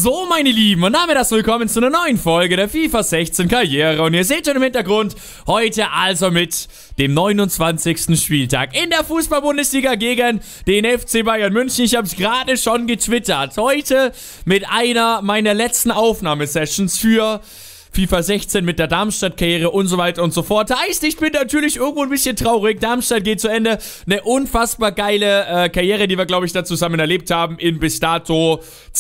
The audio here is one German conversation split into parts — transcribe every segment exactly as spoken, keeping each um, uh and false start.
So, meine Lieben, und damit das willkommen zu einer neuen Folge der FIFA sechzehn Karriere. Und ihr seht schon im Hintergrund, heute also mit dem neunundzwanzigsten Spieltag in der Fußball-Bundesliga gegen den F C Bayern München. Ich habe es gerade schon getwittert. Heute mit einer meiner letzten Aufnahmesessions für FIFA sechzehn mit der Darmstadt-Karriere und so weiter und so fort. Heißt, ich bin natürlich irgendwo ein bisschen traurig. Darmstadt geht zu Ende. Eine unfassbar geile äh, Karriere, die wir, glaube ich, da zusammen erlebt haben. In bis dato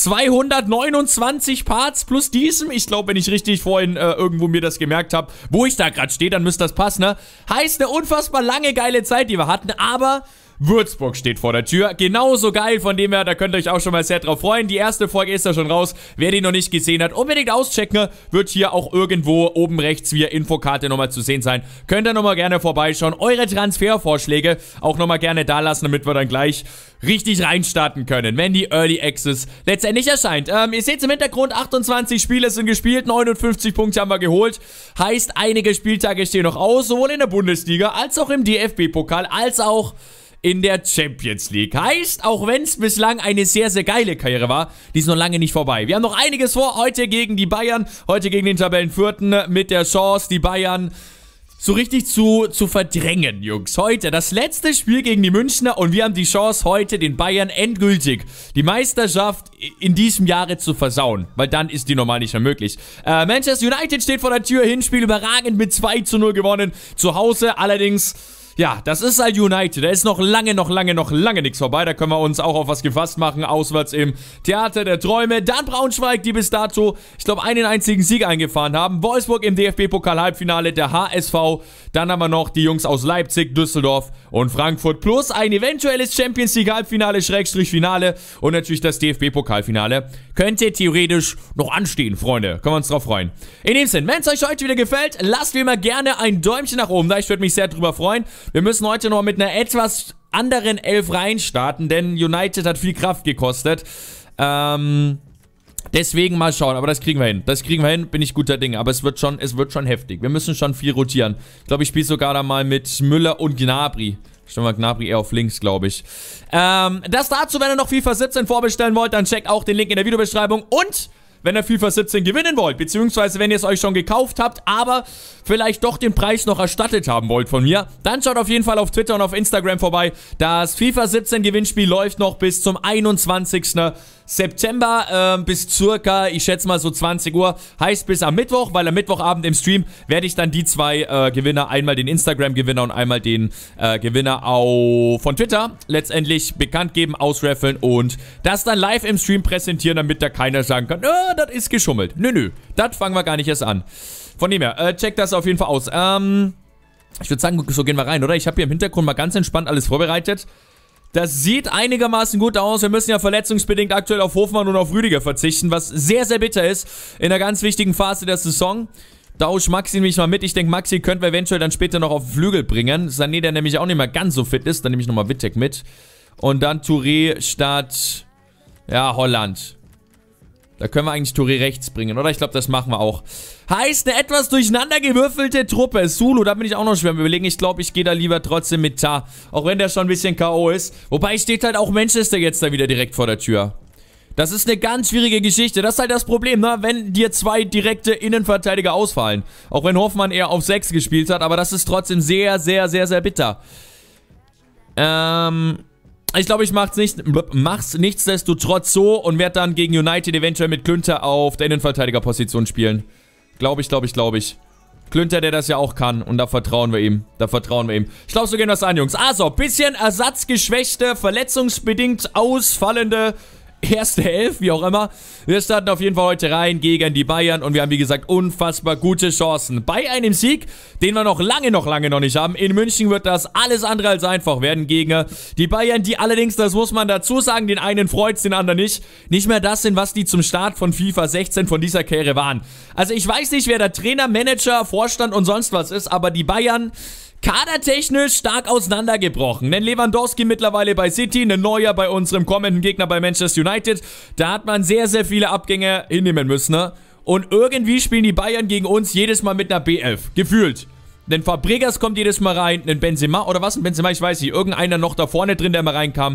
zweihundertneunundzwanzig Parts plus diesem. Ich glaube, wenn ich richtig vorhin äh, irgendwo mir das gemerkt habe, wo ich da gerade stehe, dann müsste das passen, ne? Heißt, eine unfassbar lange geile Zeit, die wir hatten, aber Würzburg steht vor der Tür. Genauso geil, von dem her, da könnt ihr euch auch schon mal sehr drauf freuen. Die erste Folge ist ja schon raus. Wer die noch nicht gesehen hat, unbedingt auschecken. Wird hier auch irgendwo oben rechts via Infokarte nochmal zu sehen sein. Könnt ihr nochmal gerne vorbeischauen. Eure Transfervorschläge auch nochmal gerne da lassen, damit wir dann gleich richtig reinstarten können, wenn die Early Access letztendlich erscheint. Ähm, ihr seht es im Hintergrund, achtundzwanzig Spiele sind gespielt, neunundfünfzig Punkte haben wir geholt. Heißt, einige Spieltage stehen noch aus, sowohl in der Bundesliga, als auch im D F B-Pokal, als auch in der Champions League. Heißt, auch wenn es bislang eine sehr, sehr geile Karriere war, die ist noch lange nicht vorbei. Wir haben noch einiges vor, heute gegen die Bayern, heute gegen den Tabellenvierten, mit der Chance, die Bayern so richtig zu, zu verdrängen, Jungs. Heute das letzte Spiel gegen die Münchner und wir haben die Chance, heute den Bayern endgültig die Meisterschaft in diesem Jahre zu versauen, weil dann ist die normal nicht mehr möglich. Äh, Manchester United steht vor der Tür, Hinspiel überragend mit zwei zu null gewonnen, zu Hause allerdings. Ja, das ist halt United. Da ist noch lange, noch lange, noch lange nichts vorbei. Da können wir uns auch auf was gefasst machen. Auswärts im Theater der Träume. Dann Braunschweig, die bis dato, ich glaube, einen einzigen Sieg eingefahren haben. Wolfsburg im D F B-Pokal-Halbfinale, der H S V. Dann haben wir noch die Jungs aus Leipzig, Düsseldorf und Frankfurt. Plus ein eventuelles Champions League-Halbfinale, Schrägstrich Finale. Und natürlich das D F B-Pokalfinale. Könnte theoretisch noch anstehen, Freunde. Können wir uns drauf freuen. In dem Sinn, wenn es euch heute wieder gefällt, lasst mir mal gerne ein Däumchen nach oben da. Ich würde mich sehr drüber freuen. Wir müssen heute noch mit einer etwas anderen Elf reinstarten, denn United hat viel Kraft gekostet. Ähm, deswegen mal schauen, aber das kriegen wir hin. Das kriegen wir hin, bin ich guter Dinge. Aber es wird schon, es wird schon heftig. Wir müssen schon viel rotieren. Ich glaube, ich spiele sogar da mal mit Müller und Gnabry. Stellen wir Gnabry eher auf links, glaube ich. Ähm, das dazu, wenn ihr noch FIFA siebzehn vorbestellen wollt, dann checkt auch den Link in der Videobeschreibung. Und wenn ihr FIFA siebzehn gewinnen wollt, beziehungsweise wenn ihr es euch schon gekauft habt, aber vielleicht doch den Preis noch erstattet haben wollt von mir, dann schaut auf jeden Fall auf Twitter und auf Instagram vorbei. Das FIFA siebzehn Gewinnspiel läuft noch bis zum einundzwanzigsten September, äh, bis circa, ich schätze mal so zwanzig Uhr, heißt bis am Mittwoch, weil am Mittwochabend im Stream werde ich dann die zwei äh, Gewinner, einmal den Instagram-Gewinner und einmal den äh, Gewinner auf, von Twitter letztendlich bekannt geben, ausraffeln und das dann live im Stream präsentieren, damit da keiner sagen kann, oh, das ist geschummelt. Nö, nö, das fangen wir gar nicht erst an. Von dem her, äh, checkt das auf jeden Fall aus. Ähm, ich würde sagen, so gehen wir rein, oder? Ich habe hier im Hintergrund mal ganz entspannt alles vorbereitet. Das sieht einigermaßen gut aus. Wir müssen ja verletzungsbedingt aktuell auf Hofmann und auf Rüdiger verzichten, was sehr, sehr bitter ist in einer ganz wichtigen Phase der Saison. Tausch Maxi nämlich mal mit. Ich denke, Maxi könnten wir eventuell dann später noch auf den Flügel bringen. Sané, der nämlich auch nicht mehr ganz so fit ist. Dann nehme ich nochmal Wittek mit. Und dann Touré statt, ja, Holland. Da können wir eigentlich Touré rechts bringen, oder? Ich glaube, das machen wir auch. Heißt, eine etwas durcheinander gewürfelte Truppe. Sulu, da bin ich auch noch schwer am Überlegen. Ich glaube, ich gehe da lieber trotzdem mit Ta. Auch wenn der schon ein bisschen K O ist. Wobei steht halt auch Manchester jetzt da wieder direkt vor der Tür. Das ist eine ganz schwierige Geschichte. Das ist halt das Problem, ne? Wenn dir zwei direkte Innenverteidiger ausfallen. Auch wenn Hoffmann eher auf sechs gespielt hat. Aber das ist trotzdem sehr, sehr, sehr, sehr bitter. Ähm... Ich glaube, ich mach's, nicht, mach's nichtsdestotrotz so und werde dann gegen United eventuell mit Klünter auf der Innenverteidigerposition spielen. Glaube ich, glaube ich, glaube ich. Klünter, der das ja auch kann und da vertrauen wir ihm. Da vertrauen wir ihm. Ich glaube, so gehen wir es an, Jungs. Also, bisschen ersatzgeschwächte, verletzungsbedingt ausfallende erste Elf, wie auch immer. Wir starten auf jeden Fall heute rein gegen die Bayern und wir haben, wie gesagt, unfassbar gute Chancen. Bei einem Sieg, den wir noch lange, noch lange noch nicht haben. In München wird das alles andere als einfach werden gegen die Bayern, die allerdings, das muss man dazu sagen, den einen freut's, den anderen nicht, nicht mehr das sind, was die zum Start von FIFA sechzehn von dieser Karriere waren. Also ich weiß nicht, wer der Trainer, Manager, Vorstand und sonst was ist, aber die Bayern kadertechnisch stark auseinandergebrochen. Denn Lewandowski mittlerweile bei City, ein Neuer bei unserem kommenden Gegner bei Manchester United. Da hat man sehr, sehr viele Abgänge hinnehmen müssen, ne? Und irgendwie spielen die Bayern gegen uns jedes Mal mit einer B elf. Gefühlt. Denn Fabregas kommt jedes Mal rein, ein Benzema, oder was? Ein Benzema, ich weiß nicht. Irgendeiner noch da vorne drin, der mal reinkam.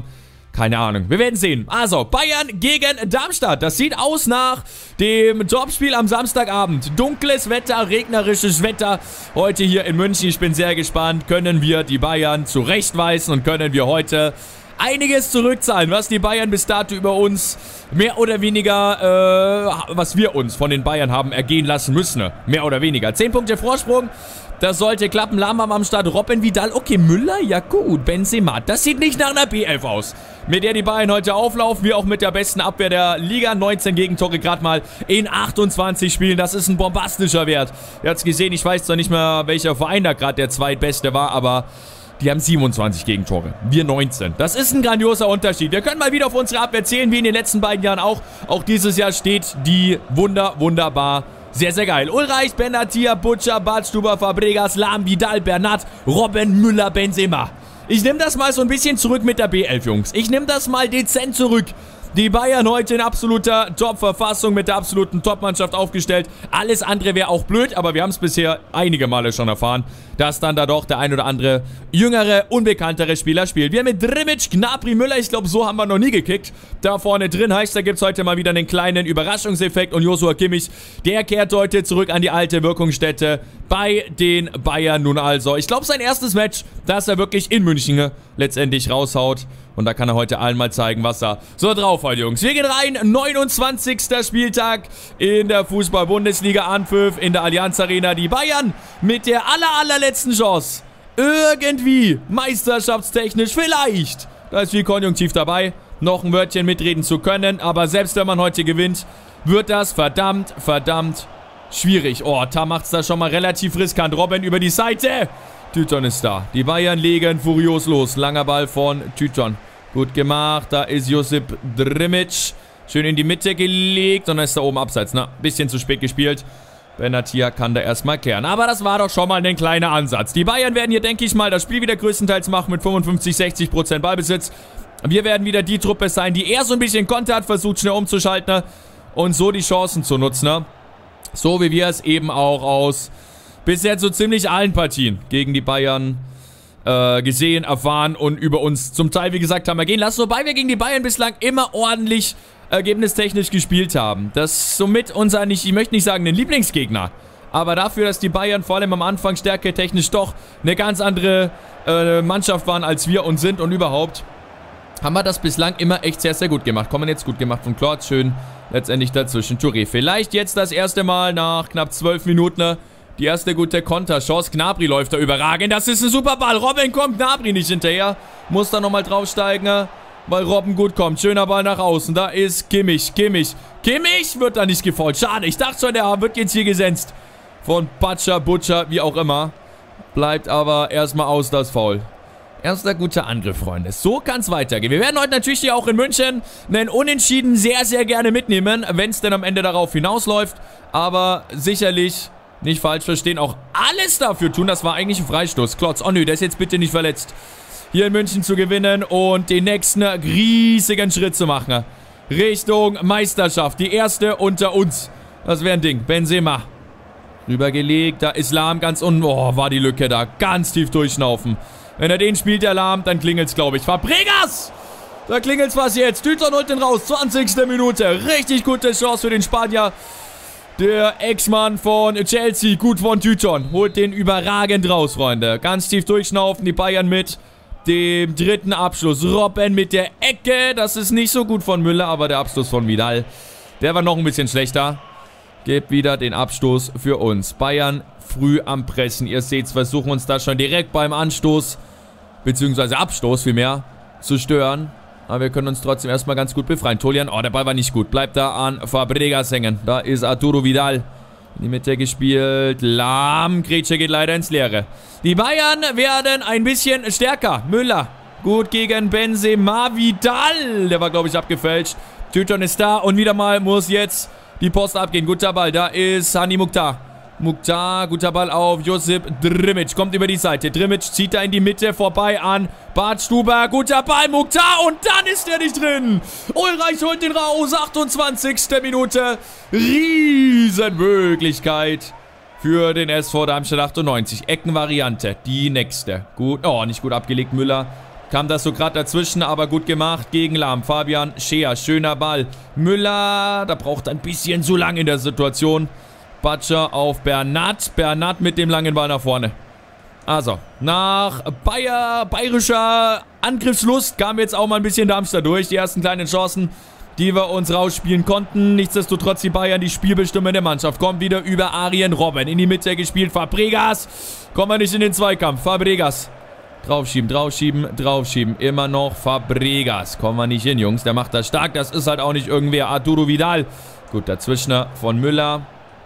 Keine Ahnung. Wir werden sehen. Also, Bayern gegen Darmstadt. Das sieht aus nach dem Topspiel am Samstagabend. Dunkles Wetter, regnerisches Wetter heute hier in München. Ich bin sehr gespannt. Können wir die Bayern zurechtweisen und können wir heute einiges zurückzahlen, was die Bayern bis dato über uns mehr oder weniger, äh, was wir uns von den Bayern haben ergehen lassen müssen. Mehr oder weniger. zehn Punkte Vorsprung. Das sollte klappen. Lahm am Start. Robben Vidal. Okay, Müller. Ja gut. Benzema. Das sieht nicht nach einer B elf aus, mit der die Bayern heute auflaufen. Wir auch mit der besten Abwehr der Liga. neunzehn Gegentore gerade mal in achtundzwanzig Spielen. Das ist ein bombastischer Wert. Ihr habt es gesehen. Ich weiß zwar nicht mehr, welcher Verein da gerade der zweitbeste war, aber die haben siebenundzwanzig Gegentore. Wir neunzehn. Das ist ein grandioser Unterschied. Wir können mal wieder auf unsere Abwehr zählen, wie in den letzten beiden Jahren auch. Auch dieses Jahr steht die Wunder, wunderbar. Sehr, sehr geil. Ulreich, Benatia, Butcher, Badstuber, Fabregas, Lahm, Vidal, Bernat, Robben, Müller, Benzema. Ich nehme das mal so ein bisschen zurück mit der B elf, Jungs. Ich nehme das mal dezent zurück. Die Bayern heute in absoluter Top-Verfassung mit der absoluten Top-Mannschaft aufgestellt. Alles andere wäre auch blöd, aber wir haben es bisher einige Male schon erfahren, dass dann da doch der ein oder andere jüngere, unbekanntere Spieler spielt. Wir haben mit Drimic, Gnabry, Müller, ich glaube, so haben wir noch nie gekickt. Da vorne drin heißt, da gibt es heute mal wieder einen kleinen Überraschungseffekt. Und Joshua Kimmich, der kehrt heute zurück an die alte Wirkungsstätte bei den Bayern nun also. Ich glaube, sein erstes Match, das er wirklich in München letztendlich raushaut. Und da kann er heute allen mal zeigen, was er so drauf hat, Jungs. Wir gehen rein, neunundzwanzigster Spieltag in der Fußball-Bundesliga. Anpfiff in der Allianz Arena. Die Bayern mit der aller, allerletzten Chance. Irgendwie meisterschaftstechnisch vielleicht. Da ist viel Konjunktiv dabei, noch ein Wörtchen mitreden zu können. Aber selbst wenn man heute gewinnt, wird das verdammt, verdammt schwierig. Oh, da macht es da schon mal relativ riskant. Robben über die Seite. Tyton ist da. Die Bayern legen furios los. Langer Ball von Tyton. Gut gemacht. Da ist Josip Drimic. Schön in die Mitte gelegt. Und dann ist da oben abseits. Na, bisschen zu spät gespielt. Benatia kann da erstmal kehren. Aber das war doch schon mal ein kleiner Ansatz. Die Bayern werden hier, denke ich mal, das Spiel wieder größtenteils machen mit fünfundfünfzig, sechzig Prozent Ballbesitz. Wir werden wieder die Truppe sein, die eher so ein bisschen Konter hat, versucht schnell umzuschalten und so die Chancen zu nutzen. So wie wir es eben auch aus bisher so ziemlich allen Partien gegen die Bayern äh, gesehen, erfahren und über uns zum Teil, wie gesagt, haben wir gehen lassen. Wobei wir gegen die Bayern bislang immer ordentlich ergebnistechnisch gespielt haben. Das ist somit unser, nicht, ich möchte nicht sagen, den Lieblingsgegner. Aber dafür, dass die Bayern vor allem am Anfang stärketechnisch doch eine ganz andere äh, Mannschaft waren, als wir und sind und überhaupt, haben wir das bislang immer echt sehr, sehr gut gemacht. Kommen jetzt gut gemacht von Klotz. Schön letztendlich dazwischen Touré. Vielleicht jetzt das erste Mal nach knapp zwölf Minuten die erste gute Konterchance. Gnabry läuft da überragend. Das ist ein super Ball. Robben kommt, Gnabry nicht hinterher. Muss da nochmal draufsteigen, weil Robben gut kommt. Schöner Ball nach außen. Da ist Kimmich. Kimmich. Kimmich wird da nicht gefault. Schade. Ich dachte schon, der wird jetzt hier gesenzt. Von Butcher, Butcher, wie auch immer. Bleibt aber erstmal aus das Foul. Erster guter Angriff, Freunde. So kann es weitergehen. Wir werden heute natürlich hier auch in München einen Unentschieden sehr, sehr gerne mitnehmen, wenn es denn am Ende darauf hinausläuft. Aber sicherlich nicht falsch verstehen, auch alles dafür tun. Das war eigentlich ein Freistoß. Klotz, oh nö, der ist jetzt bitte nicht verletzt. Hier in München zu gewinnen und den nächsten riesigen Schritt zu machen. Richtung Meisterschaft. Die erste unter uns. Das wäre ein Ding. Benzema. Rübergelegt. Da ist Lahm ganz unten. Oh, war die Lücke da. Ganz tief durchschnaufen. Wenn er den spielt, der Lahm, dann klingelt's, glaube ich. Fabregas! Da klingelt's was jetzt. Tyton holt den raus. zwanzigste Minute. Richtig gute Chance für den Spanier. Der Ex-Mann von Chelsea, gut von Tyton, holt den überragend raus, Freunde. Ganz tief durchschnaufen, die Bayern mit dem dritten Abschluss. Robben mit der Ecke, das ist nicht so gut von Müller, aber der Abschluss von Vidal, der war noch ein bisschen schlechter. Gibt wieder den Abstoß für uns. Bayern früh am Pressen, ihr seht's, versuchen uns da schon direkt beim Anstoß, beziehungsweise Abstoß vielmehr, zu stören. Aber wir können uns trotzdem erstmal ganz gut befreien. Tolian, oh, der Ball war nicht gut. Bleibt da an Fabregas hängen. Da ist Arturo Vidal. In die Mitte gespielt. Lahm. Grätsche geht leider ins Leere. Die Bayern werden ein bisschen stärker. Müller. Gut gegen Benzema. Vidal. Der war, glaube ich, abgefälscht. Tyton ist da. Und wieder mal muss jetzt die Post abgehen. Guter Ball. Da ist Hani Mukhtar. Mukhtar, guter Ball auf Josip Drimic, kommt über die Seite. Drimic zieht da in die Mitte vorbei an Badstuber, guter Ball, Mukhtar und dann ist er nicht drin. Ulreich holt den raus, achtundzwanzigste Minute. Riesenmöglichkeit für den S V Darmstadt achtundneunzig. Eckenvariante, die nächste. Gut, oh, nicht gut abgelegt, Müller. kam das so gerade dazwischen, aber gut gemacht gegen Lahm. Fabian Scheer, schöner Ball. Müller, da braucht er ein bisschen zu lang in der Situation. Batscher auf Bernat. Bernat mit dem langen Ball nach vorne. Also, nach Bayer, bayerischer Angriffslust kam jetzt auch mal ein bisschen Darmstadt durch. Die ersten kleinen Chancen, die wir uns rausspielen konnten. Nichtsdestotrotz die Bayern, die spielbestimmende Mannschaft. Kommt wieder über Arjen Robben. In die Mitte gespielt. Fabregas. Kommen wir nicht in den Zweikampf. Fabregas. Draufschieben, draufschieben, draufschieben. Immer noch Fabregas. Kommen wir nicht hin, Jungs. Der macht das stark. Das ist halt auch nicht irgendwer. Arturo Vidal. Gut, dazwischen von Müller.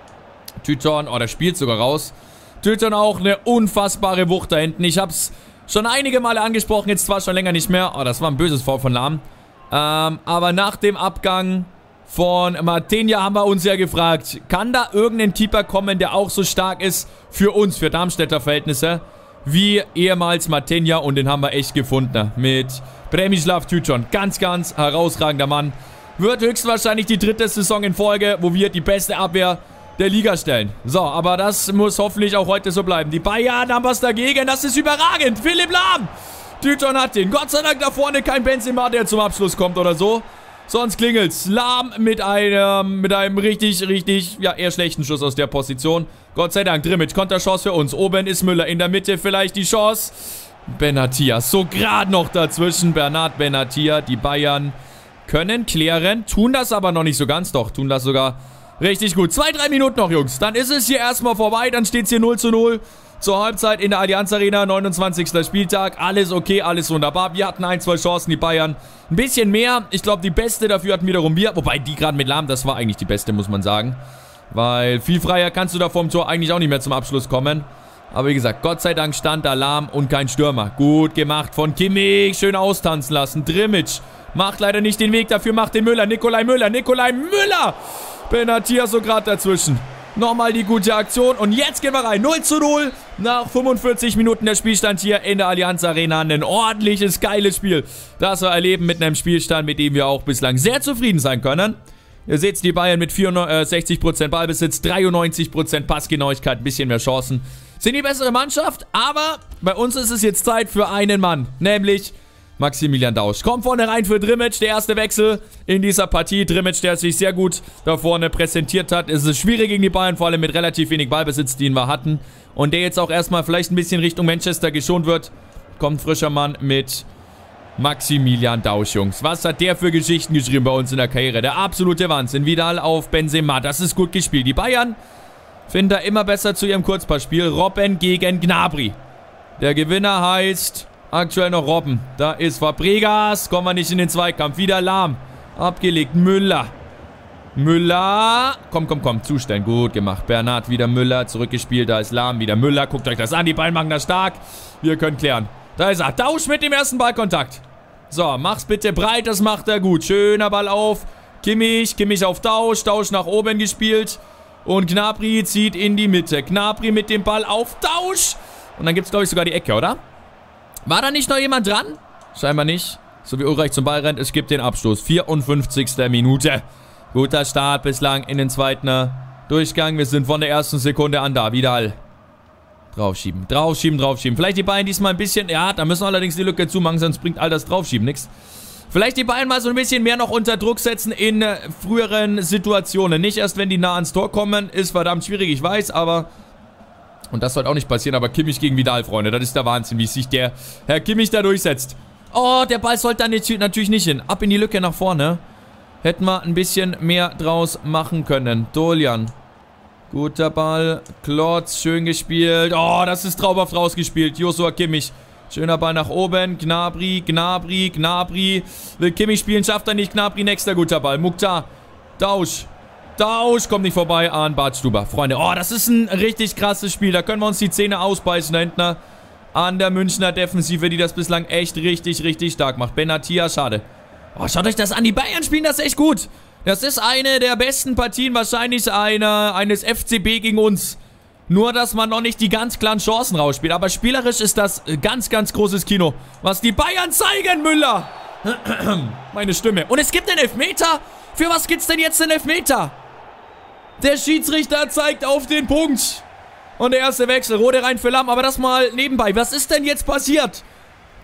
Tyton. Oh, der spielt sogar raus. Tyton auch eine unfassbare Wucht da hinten. Ich hab's schon einige Male angesprochen. Jetzt zwar schon länger nicht mehr. Oh, das war ein böses Foul von Lahm. Ähm, aber nach dem Abgang von Martinia haben wir uns ja gefragt, kann da irgendein Keeper kommen, der auch so stark ist für uns, für Darmstädter Verhältnisse, wie ehemals Martinia, und den haben wir echt gefunden mit Bremislav Tyton. Ganz, ganz herausragender Mann. Wird höchstwahrscheinlich die dritte Saison in Folge, wo wir die beste Abwehr der Liga stellen. So, aber das muss hoffentlich auch heute so bleiben. Die Bayern haben was dagegen, das ist überragend. Philipp Lahm. Tyton hat den. Gott sei Dank da vorne kein Benzema, der zum Abschluss kommt oder so. Sonst klingelt's. Lahm mit einem, mit einem richtig, richtig, ja, eher schlechten Schuss aus der Position. Gott sei Dank, Drimic, Konterchance für uns. Oben ist Müller, in der Mitte vielleicht die Chance. Benatia, so gerade noch dazwischen. Bernat Benatia, die Bayern können klären, tun das aber noch nicht so ganz. Doch, tun das sogar richtig gut. Zwei, drei Minuten noch, Jungs. Dann ist es hier erstmal vorbei. Dann steht es hier null zu null. Zur Halbzeit in der Allianz Arena, neunundzwanzigster Spieltag. Alles okay, alles wunderbar. Wir hatten ein, zwei Chancen, die Bayern ein bisschen mehr. Ich glaube, die beste dafür hatten wiederum wir. Wobei, die gerade mit Lahm, das war eigentlich die beste, muss man sagen. Weil viel freier kannst du da vorm Tor eigentlich auch nicht mehr zum Abschluss kommen. Aber wie gesagt, Gott sei Dank stand da Lahm und kein Stürmer. Gut gemacht von Kimmich. Schön austanzen lassen. Drimic macht leider nicht den Weg. Dafür macht den Müller. Nikolai Müller. Nikolai Müller. Benatia so gerade dazwischen. Nochmal die gute Aktion. Und jetzt gehen wir rein. null zu null. Nach fünfundvierzig Minuten der Spielstand hier in der Allianz Arena. Ein ordentliches, geiles Spiel, das wir erleben mit einem Spielstand, mit dem wir auch bislang sehr zufrieden sein können. Ihr seht die Bayern mit vierundsechzig Prozent Ballbesitz, dreiundneunzig Prozent Passgenauigkeit, ein bisschen mehr Chancen. Sind die bessere Mannschaft, aber bei uns ist es jetzt Zeit für einen Mann, nämlich Maximilian Dausch. Kommt vorne rein für Drimic, der erste Wechsel in dieser Partie. Drimic, der sich sehr gut da vorne präsentiert hat. Es ist schwierig gegen die Bayern, vor allem mit relativ wenig Ballbesitz, den wir hatten. Und der jetzt auch erstmal vielleicht ein bisschen Richtung Manchester geschont wird. Kommt frischer Mann mit Maximilian Dausch, Jungs. Was hat der für Geschichten geschrieben bei uns in der Karriere? Der absolute Wahnsinn. Vidal auf Benzema, das ist gut gespielt. Die Bayern finden da immer besser zu ihrem Kurzpassspiel. Robben gegen Gnabry. Der Gewinner heißt aktuell noch Robben. Da ist Fabregas. Kommen wir nicht in den Zweikampf. Wieder Lahm. Abgelegt. Müller. Müller. Komm, komm, komm. Zustellen. Gut gemacht. Bernat wieder Müller. Zurückgespielt. Da ist Lahm. Wieder Müller. Guckt euch das an. Die beiden machen das stark. Wir können klären. Da ist er. Dausch mit dem ersten Ballkontakt. So, mach's bitte breit. Das macht er gut. Schöner Ball auf Kimmich. Kimmich auf Dausch. Dausch nach oben gespielt. Und Gnabry zieht in die Mitte. Gnabry mit dem Ball auf Dausch. Und dann gibt's, glaube ich, sogar die Ecke, oder? War da nicht noch jemand dran? Scheinbar nicht. So wie Ulreich zum Ball rennt, es gibt den Abstoß. vierundfünfzigste Minute. Guter Start bislang in den zweiten Durchgang. Wir sind von der ersten Sekunde an da. Vidal. Draufschieben, draufschieben, draufschieben. Vielleicht die Bayern diesmal ein bisschen... Ja, da müssen wir allerdings die Lücke zumachen, sonst bringt all das Draufschieben nichts. Vielleicht die Bayern mal so ein bisschen mehr noch unter Druck setzen in äh, früheren Situationen. Nicht erst, wenn die nah ans Tor kommen. Ist verdammt schwierig, ich weiß, aber... Und das sollte auch nicht passieren, aber Kimmich gegen Vidal, Freunde. Das ist der Wahnsinn, wie sich der Herr Kimmich da durchsetzt. Oh, der Ball sollte dann jetzt natürlich nicht hin. Ab in die Lücke nach vorne. Hätten wir ein bisschen mehr draus machen können. Dolian. Guter Ball. Klotz, schön gespielt. Oh, das ist traumhaft rausgespielt. Joshua Kimmich. Schöner Ball nach oben. Gnabry, Gnabry, Gnabry. Will Kimmich spielen, schafft er nicht. Gnabry, nächster guter Ball. Mukhtar. Dausch. Dausch kommt nicht vorbei an Bartstuber. Freunde, oh, das ist ein richtig krasses Spiel. Da können wir uns die Zähne ausbeißen da hinten an der Münchner Defensive, die das bislang echt richtig, richtig stark macht. Benatia, schade. Oh, schaut euch das an. Die Bayern spielen das echt gut. Das ist eine der besten Partien wahrscheinlich eine, eines F C B gegen uns. Nur, dass man noch nicht die ganz klaren Chancen rausspielt. Aber spielerisch ist das ganz, ganz großes Kino. Was die Bayern zeigen, Müller. Meine Stimme. Und es gibt einen Elfmeter. Für was gibt's denn jetzt einen Elfmeter? Der Schiedsrichter zeigt auf den Punkt. Und der erste Wechsel. Rode rein für Lahm. Aber das mal nebenbei. Was ist denn jetzt passiert?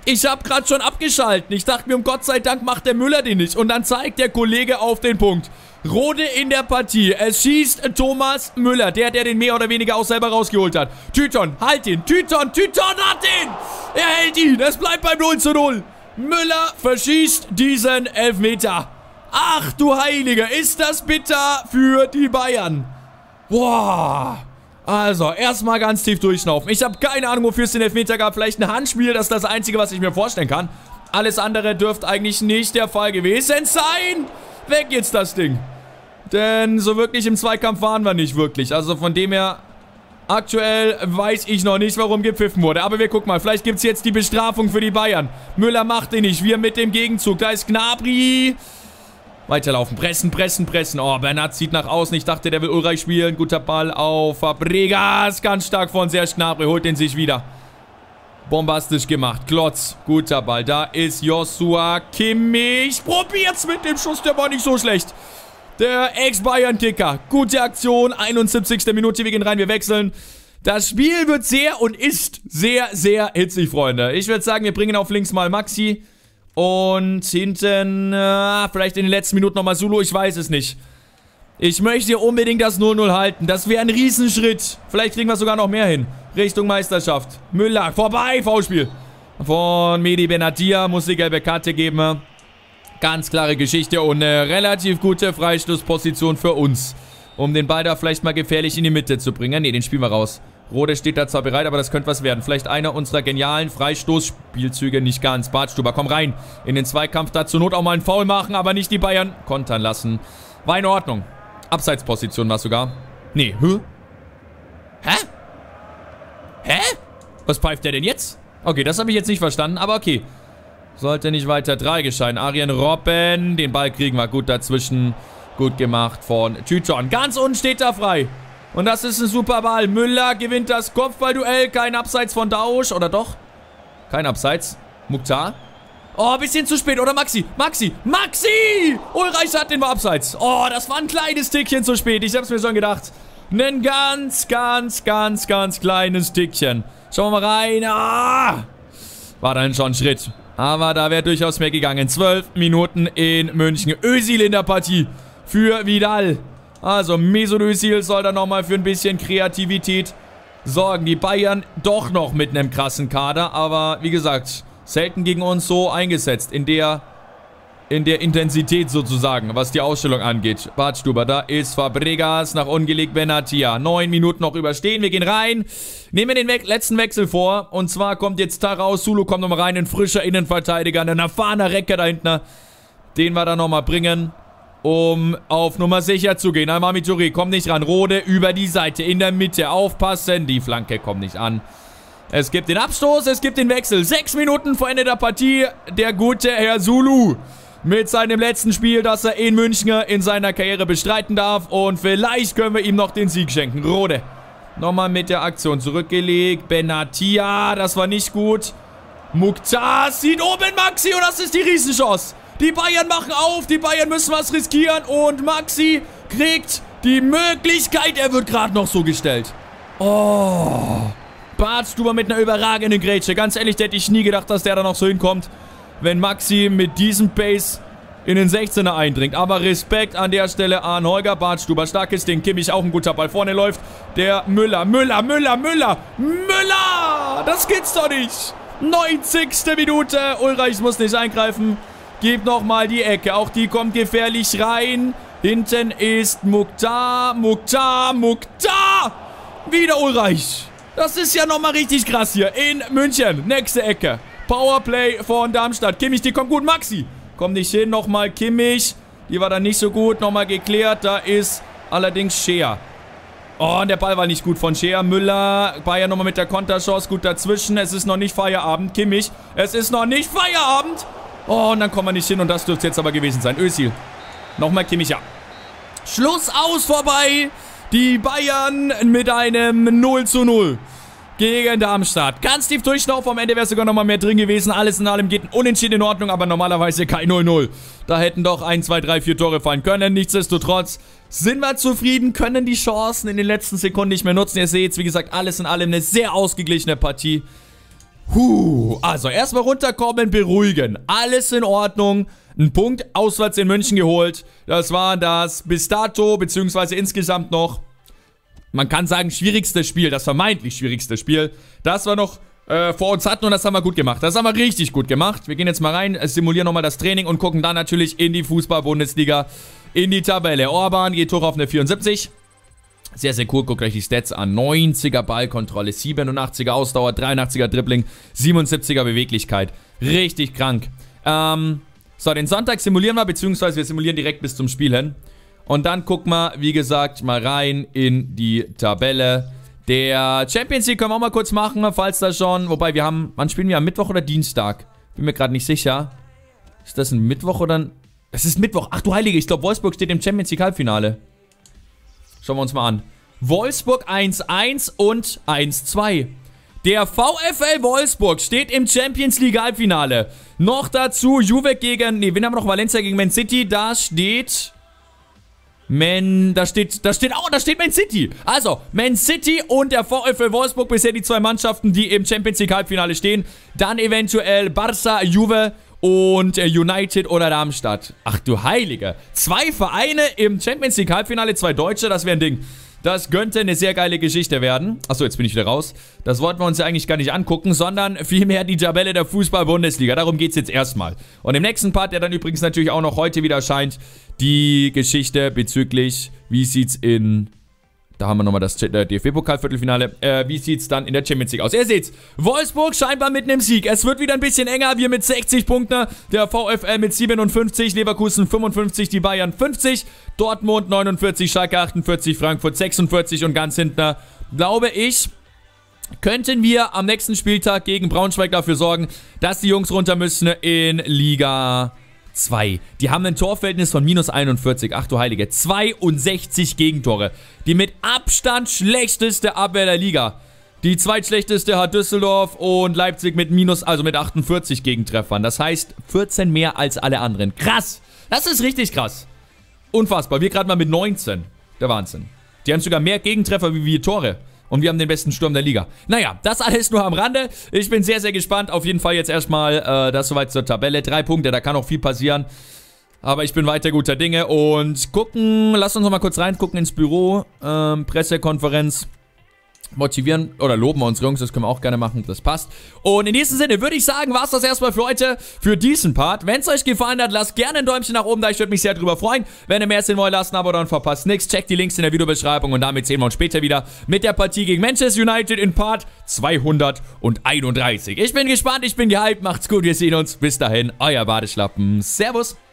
Ich habe gerade schon abgeschalten. Ich dachte mir, um Gott sei Dank macht der Müller den nicht. Und dann zeigt der Kollege auf den Punkt. Rode in der Partie. Es schießt Thomas Müller. Der, der den mehr oder weniger auch selber rausgeholt hat. Tyton, halt ihn. Tyton, Tyton hat ihn. Er hält ihn. Es bleibt beim null zu null. Müller verschießt diesen Elfmeter. Ach du Heilige, ist das bitter für die Bayern. Boah. Also, erstmal ganz tief durchschnaufen. Ich habe keine Ahnung, wofür es den Elfmeter gab. Vielleicht ein Handspiel, das ist das Einzige, was ich mir vorstellen kann. Alles andere dürfte eigentlich nicht der Fall gewesen sein. Weg jetzt das Ding. Denn so wirklich im Zweikampf waren wir nicht wirklich. Also von dem her, aktuell weiß ich noch nicht, warum gepfiffen wurde. Aber wir gucken mal, vielleicht gibt es jetzt die Bestrafung für die Bayern. Müller macht den nicht, wir mit dem Gegenzug. Da ist Gnabry. Weiterlaufen, pressen, pressen, pressen. Oh, Bernat zieht nach außen. Ich dachte, der will Ulreich spielen. Guter Ball auf Fabregas. Ganz stark von Serge Gnabry. Holt den sich wieder. Bombastisch gemacht. Klotz. Guter Ball. Da ist Joshua Kimmich. Probiert's mit dem Schuss. Der war nicht so schlecht. Der Ex-Bayern-Kicker. Gute Aktion. einundsiebzigste Minute. Wir gehen rein. Wir wechseln. Das Spiel wird sehr und ist sehr, sehr hitzig, Freunde. Ich würde sagen, wir bringen auf links mal Maxi. Und hinten, äh, vielleicht in den letzten Minuten nochmal Zulu, ich weiß es nicht. Ich möchte unbedingt das null null halten. Das wäre ein Riesenschritt. Vielleicht kriegen wir sogar noch mehr hin. Richtung Meisterschaft. Müller, vorbei, Foulspiel. Von Mehdi Benatia muss die gelbe Karte geben. Ganz klare Geschichte und eine relativ gute Freistoßposition für uns. Um den Ball da vielleicht mal gefährlich in die Mitte zu bringen. Ne, den spielen wir raus. Rode steht da zwar bereit, aber das könnte was werden. Vielleicht einer unserer genialen Freistoßspielzüge, nicht ganz. Bartstuber, komm rein. In den Zweikampf, da zur Not auch mal einen Foul machen, aber nicht die Bayern kontern lassen. War in Ordnung. Abseitsposition war sogar. Nee, hä? Hä? Hä? Was pfeift der denn jetzt? Okay, das habe ich jetzt nicht verstanden, aber okay. Sollte nicht weiter drei gescheinen. Arjen Robben, den Ball kriegen wir gut dazwischen. Gut gemacht von Tyton. Ganz unten steht da frei. Und das ist ein super Ball. Müller gewinnt das Kopfballduell. Kein Abseits von Dausch. Oder doch? Kein Abseits. Mukhtar. Oh, ein bisschen zu spät. Oder Maxi? Maxi! Maxi! Ulreich hat den Abseits. Oh, das war ein kleines Tickchen zu spät. Ich hab's mir schon gedacht. Ein ganz, ganz, ganz, ganz kleines Tickchen. Schauen wir mal rein. Ah! War dann schon ein Schritt. Aber da wäre durchaus mehr gegangen. Zwölf Minuten in München. Özil in der Partie. Für Vidal. Also Mesut Özil soll da nochmal für ein bisschen Kreativität sorgen. Die Bayern doch noch mit einem krassen Kader, aber wie gesagt, selten gegen uns so eingesetzt in der, in der Intensität sozusagen, was die Ausstellung angeht. Bartstuber, da ist Fabregas, nach ungelegt Benatia. Neun Minuten noch überstehen, wir gehen rein, nehmen den We- letzten Wechsel vor und zwar kommt jetzt Tarau, Zulu kommt nochmal rein, ein frischer Innenverteidiger, ein erfahrener Recke da hinten, den wir da nochmal bringen. Um auf Nummer sicher zu gehen. Einmal mit Touré, kommt nicht ran. Rode über die Seite, in der Mitte. Aufpassen, die Flanke kommt nicht an. Es gibt den Abstoß, es gibt den Wechsel. Sechs Minuten vor Ende der Partie. Der gute Herr Zulu mit seinem letzten Spiel, das er in München in seiner Karriere bestreiten darf. Und vielleicht können wir ihm noch den Sieg schenken. Rode nochmal mit der Aktion zurückgelegt. Benatia, das war nicht gut. Mukhtar sieht oben Maxi und das ist die Riesenchance. Die Bayern machen auf, die Bayern müssen was riskieren und Maxi kriegt die Möglichkeit, er wird gerade noch so gestellt. Oh, Bartstuber mit einer überragenden Grätsche. Ganz ehrlich, da hätte ich nie gedacht, dass der da noch so hinkommt, wenn Maxi mit diesem Pace in den sechzehner eindringt. Aber Respekt an der Stelle an Holger Bartstuber. Starkes Ding, Kimmich auch ein guter Ball. Vorne läuft der Müller, Müller, Müller, Müller, Müller! Das geht's doch nicht! neunzigste Minute, Ulreich muss nicht eingreifen. Gibt nochmal die Ecke. Auch die kommt gefährlich rein. Hinten ist Mukhtar. Mukhtar. Mukhtar. Wieder Ulreich. Das ist ja nochmal richtig krass hier. In München. Nächste Ecke. Powerplay von Darmstadt. Kimmich, die kommt gut. Maxi. Kommt nicht hin. Nochmal Kimmich. Die war dann nicht so gut. Nochmal geklärt. Da ist allerdings Scheer. Oh, und der Ball war nicht gut von Scheer. Müller. Bayern nochmal mit der Konterchance. Gut dazwischen. Es ist noch nicht Feierabend. Kimmich. Es ist noch nicht Feierabend. Oh, und dann kommen wir nicht hin und das dürfte jetzt aber gewesen sein. Özil. Nochmal Kimmich, ja. Schluss aus, vorbei. Die Bayern mit einem null zu null gegen Darmstadt. Ganz tief durchlaufen, am Ende wäre sogar nochmal mehr drin gewesen. Alles in allem geht ein Unentschieden in Ordnung, aber normalerweise kein null null. Da hätten doch ein, zwei, drei, vier Tore fallen können. Nichtsdestotrotz sind wir zufrieden, können die Chancen in den letzten Sekunden nicht mehr nutzen. Ihr seht, wie gesagt, alles in allem eine sehr ausgeglichene Partie. Huh, also erstmal runterkommen, beruhigen. Alles in Ordnung. Ein Punkt auswärts in München geholt. Das war das bis dato, beziehungsweise insgesamt noch, man kann sagen, schwierigste Spiel. Das vermeintlich schwierigste Spiel. Das wir noch äh, vor uns hatten und das haben wir gut gemacht. Das haben wir richtig gut gemacht. Wir gehen jetzt mal rein, simulieren nochmal das Training und gucken dann natürlich in die Fußball-Bundesliga, in die Tabelle. Orban geht hoch auf eine vierundsiebzig. Sehr, sehr cool. Guckt euch die Stats an. neunziger Ballkontrolle, siebenundachtziger Ausdauer, dreiundachtziger Dribbling, siebenundsiebziger Beweglichkeit. Richtig krank. Ähm, so, den Sonntag simulieren wir, beziehungsweise wir simulieren direkt bis zum Spiel hin. Und dann gucken wir, wie gesagt, mal rein in die Tabelle. Der Champions League können wir auch mal kurz machen, falls da schon... Wobei, wir haben... Wann spielen wir? Am Mittwoch oder Dienstag? Bin mir gerade nicht sicher. Ist das ein Mittwoch oder ein... Es ist Mittwoch. Ach du Heilige, ich glaube, Wolfsburg steht im Champions League Halbfinale. Schauen wir uns mal an. Wolfsburg eins eins und eins zwei. Der VfL Wolfsburg steht im Champions League Halbfinale. Noch dazu Juve gegen... Ne, wen haben wir noch? Valencia gegen Man City. Da steht... Man... Da steht... Da steht... Oh, da steht Man City. Also, Man City und der VfL Wolfsburg. Bisher die zwei Mannschaften, die im Champions League Halbfinale stehen. Dann eventuell Barca, Juve und United oder Darmstadt. Ach du Heilige. Zwei Vereine im Champions League Halbfinale, zwei Deutsche, das wäre ein Ding. Das könnte eine sehr geile Geschichte werden. Achso, jetzt bin ich wieder raus. Das wollten wir uns ja eigentlich gar nicht angucken, sondern vielmehr die Tabelle der Fußball-Bundesliga. Darum geht es jetzt erstmal. Und im nächsten Part, der dann übrigens natürlich auch noch heute wieder erscheint, die Geschichte bezüglich, wie sieht's in... Da haben wir nochmal das D F B-Pokal-Viertelfinale. Äh, wie sieht's dann in der Champions League aus? Ihr seht's, Wolfsburg scheinbar mit einem Sieg. Es wird wieder ein bisschen enger. Wir mit sechzig Punkten, der VfL mit siebenundfünfzig, Leverkusen fünfundfünfzig, die Bayern fünfzig, Dortmund neunundvierzig, Schalke achtundvierzig, Frankfurt sechsundvierzig und ganz hinten, glaube ich, könnten wir am nächsten Spieltag gegen Braunschweig dafür sorgen, dass die Jungs runter müssen in Liga zwei. Die haben ein Torverhältnis von minus einundvierzig. Ach du Heilige. zweiundsechzig Gegentore. Die mit Abstand schlechteste Abwehr der Liga. Die zweitschlechteste hat Düsseldorf und Leipzig mit minus, also mit achtundvierzig Gegentreffern. Das heißt, vierzehn mehr als alle anderen. Krass. Das ist richtig krass. Unfassbar. Wir gerade mal mit neunzehn. Der Wahnsinn. Die haben sogar mehr Gegentreffer wie wir Tore. Und wir haben den besten Sturm der Liga. Naja, das alles nur am Rande. Ich bin sehr, sehr gespannt. Auf jeden Fall jetzt erstmal äh, das soweit zur Tabelle. Drei Punkte, da kann auch viel passieren. Aber ich bin weiter guter Dinge. Und gucken, lass uns noch mal kurz reingucken ins Büro. Ähm, Pressekonferenz. Motivieren oder loben wir unsere Jungs, das können wir auch gerne machen, das passt. Und in diesem Sinne würde ich sagen, war es das erstmal für heute, für diesen Part. Wenn es euch gefallen hat, lasst gerne ein Däumchen nach oben da, ich würde mich sehr drüber freuen. Wenn ihr mehr sehen wollt, lasst ein Abo da und verpasst nichts. Checkt die Links in der Videobeschreibung und damit sehen wir uns später wieder mit der Partie gegen Manchester United in Part zweihunderteinunddreißig. Ich bin gespannt, ich bin gehypt, macht's gut, wir sehen uns. Bis dahin, euer Badeschlappen. Servus.